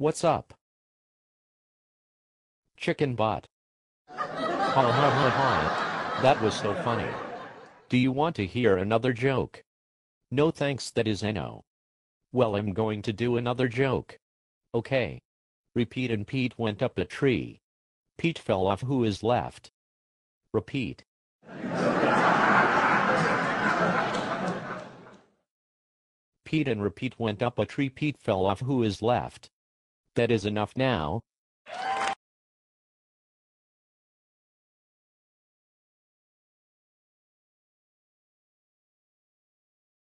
What's up? Chicken butt. Ha ha ha ha. That was so funny. Do you want to hear another joke? No thanks, that is I know. Well, I'm going to do another joke. Okay. Repeat. And Pete went up a tree. Pete fell off. Who is left? Repeat. Pete and repeat went up a tree. Pete fell off. Who is left? That is enough now.